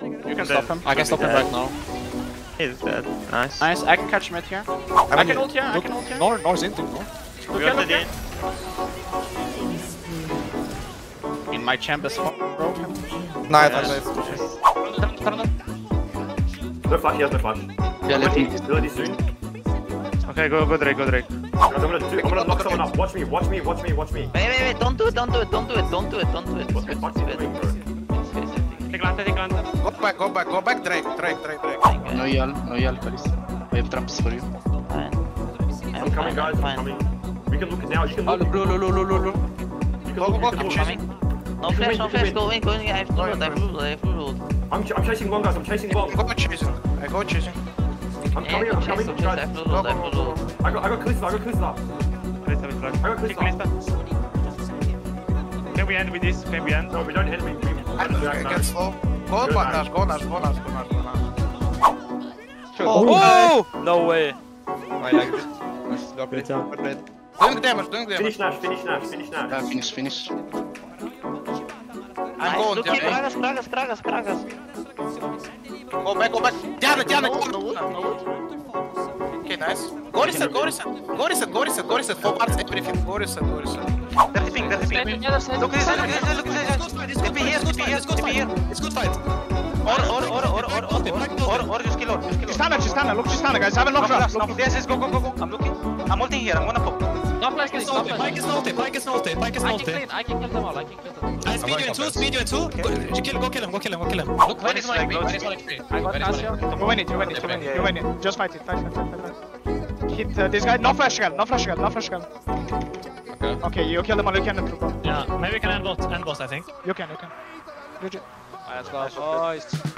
You can stop him. I can stop him right now. He's dead. Nice. Nice, I can catch mid here. I can ult here, I can ult here. North into, no? We got the D. In my champ is broken. Nej, Yes. No flash, he has no flash. Yeah, let me. Ready soon. Okay, go Drake, go Drake. I'm gonna lock someone up. Watch me. Wait, don't do it. What the fuck are you doing, bro? Go back, Drake. No yell, please. I have traps for you. I'm coming, guys. I'm coming. We can look now. You can look. You can look. I'm coming. No flash, go in, I have blue ult. I'm chasing one, guys. I'm chasing one. I go chasing. I'm coming, guys. I have blue ult. I got Kalista. Can we end with this? No, we don't end. We Get slow. Go Nash. Oh! No way. I like this. Doing damage. finish Nash. Yeah, finish. I'm going, Look here, Kragas. Go back. Diana. No ult. Okay, nice. Go reset. Four parts, everything. Go reset. That's the ping. Look this. TP here. It's good fight. Or just kill. Tristana, look Tristana, guys. Have a knock drop. Yes, go. I'm looking. I'm ulting here. I'm gonna pop. No flash, Pike is ulted. I can kill them all. Speed you in two. Go kill him. Look, when is my XP? I got Cassia. You win it. Just fight it. Hit this guy. No flash gun. Okay, you kill them all. You can improve. Yeah, maybe we can end boss, I think. You can. Legit. Let's go, boys.